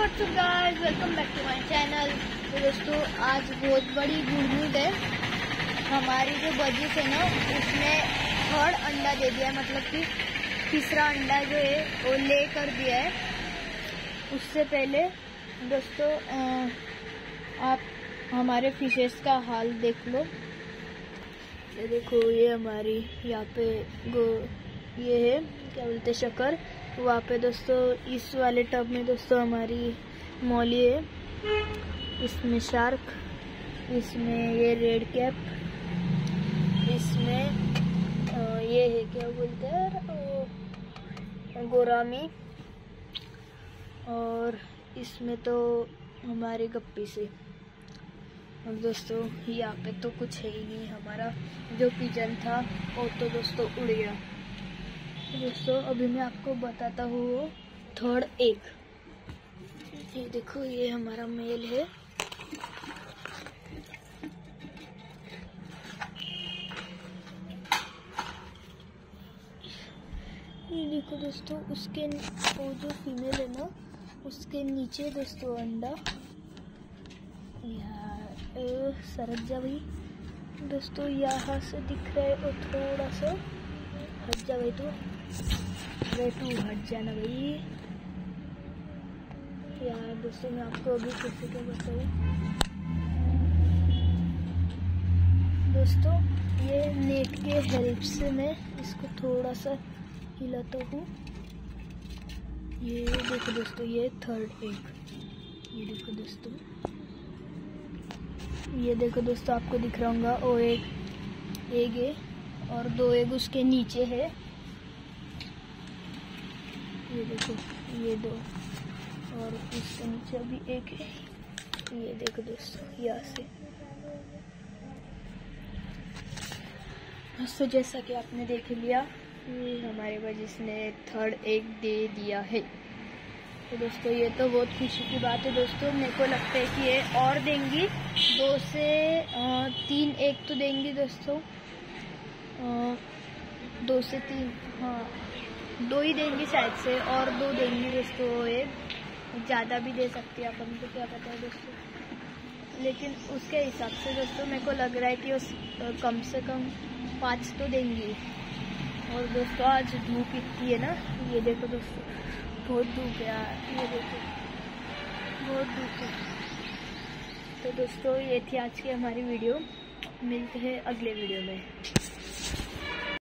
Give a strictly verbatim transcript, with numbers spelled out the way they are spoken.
WhatsApp guys, welcome back to my channel. तो दोस्तों आज बहुत बड़ी गुड न्यूज है। हमारी जो बजिस है ना उसने थर्ड अंडा दे दिया है, मतलब कि तीसरा अंडा जो है वो ले कर दिया है। उससे पहले दोस्तों आप हमारे फिशेस का हाल देख लो। ये देखो, ये हमारी यहाँ पे गो ये है क्या बोलते शक्कर। वहाँ पे दोस्तों इस वाले टब में दोस्तों हमारी मौली है, इसमें शार्क, इसमें ये रेड कैप, इसमें ये है क्या बोलते हैं गोरामी, और इसमें तो हमारे गप्पी से। और दोस्तों यहाँ पे तो कुछ है ही नहीं, हमारा जो पिजन था वो तो दोस्तों उड़ गया। दोस्तों अभी मैं आपको बताता हूँ थर्ड एग। ये देखो, ये हमारा मेल है। ये देखो दोस्तों, उसके वो जो फीमेल है ना उसके नीचे दोस्तों अंडा। यहाँ सरक जा भाई दोस्तों, यहाँ से दिख रहा है और थोड़ा सा हट जा भाई, तो भाई तू हट जाना भाई। यार दोस्तों मैं आपको अभी कैसे क्या बताऊँ। दोस्तों ये नेट के हेल्प से मैं इसको थोड़ा सा हिलाता हूँ। ये देखो दोस्तों, ये थर्ड एग। ये देखो दोस्तों, ये देखो दोस्तों, आपको दिख रहा होगा वो एक एग है और दो एग उसके नीचे है। ये देखो, ये दो, और उसके नीचे भी एक है। ये देखो दोस्तों, यहाँ से दोस्तों जैसा कि आपने देख लिया, ये हमारे बजिस ने थर्ड एग दे दिया है। तो दोस्तों ये तो बहुत खुशी की बात है। दोस्तों मेरे को लगता है कि ये और देंगी, दो से आ, तीन एग तो देंगी दोस्तों। आ, दो से तीन, हाँ दो ही देंगी शायद से, और दो देंगी दोस्तों। एग ज़्यादा भी दे सकती है, अपन को क्या पता है दोस्तों। लेकिन उसके हिसाब से दोस्तों मेरे को लग रहा है कि उस कम से कम पाँच तो देंगी। और दोस्तों आज धूप इतनी है ना, ये देखो दोस्तों बहुत धूप है यार, ये देखो बहुत धूप है। तो दोस्तों ये थी आज की हमारी वीडियो, मिलते हैं अगले वीडियो में।